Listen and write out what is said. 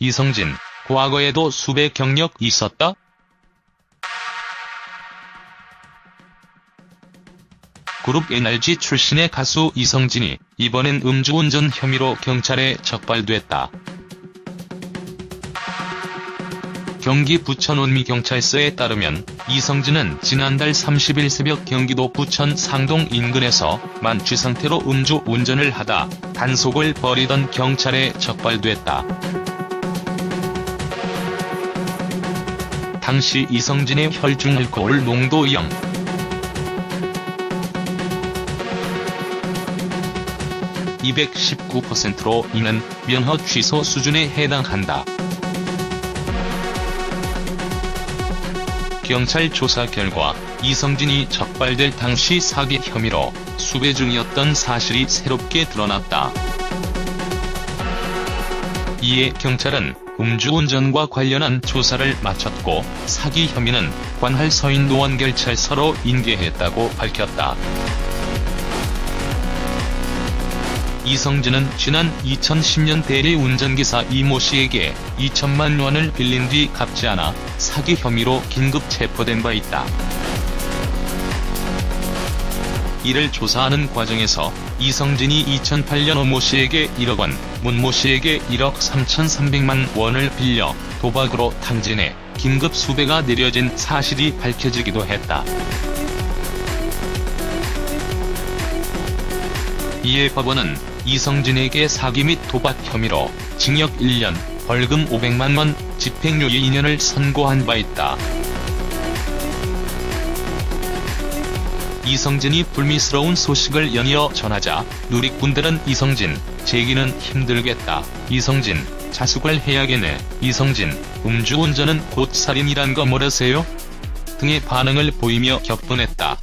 이성진, 과거에도 수배 경력 있었다? 그룹 NRG 출신의 가수 이성진이 이번엔 음주운전 혐의로 경찰에 적발됐다. 경기 부천 원미경찰서에 따르면 이성진은 지난달 30일 새벽 경기도 부천 상동 인근에서 만취 상태로 음주운전을 하다 단속을 벌이던 경찰에 적발됐다. 당시 이성진의 혈중 알코올 농도 219%로 이는 면허 취소 수준에 해당한다. 경찰 조사 결과 이성진이 적발될 당시 사기 혐의로 수배 중이었던 사실이 새롭게 드러났다. 이에 경찰은 음주운전과 관련한 조사를 마쳤고 사기 혐의는 관할 서인노원경찰서로 인계했다고 밝혔다. 이성진은 지난 2010년 대리 운전기사 이모 씨에게 2천만 원을 빌린 뒤 갚지 않아 사기 혐의로 긴급 체포된 바 있다. 이를 조사하는 과정에서 이성진이 2008년 오모 씨에게 1억 원, 문모 씨에게 1억 3,300만 원을 빌려 도박으로 탕진해 긴급 수배가 내려진 사실이 밝혀지기도 했다. 이에 법원은 이성진에게 사기 및 도박 혐의로 징역 1년, 벌금 500만 원, 집행유예 2년을 선고한 바 있다. 이성진이 불미스러운 소식을 연이어 전하자 누리꾼들은 이성진, 재기는 힘들겠다. 이성진, 자숙을 해야겠네. 이성진, 음주운전은 곧 살인이란 거 모르세요? 등의 반응을 보이며 격분했다.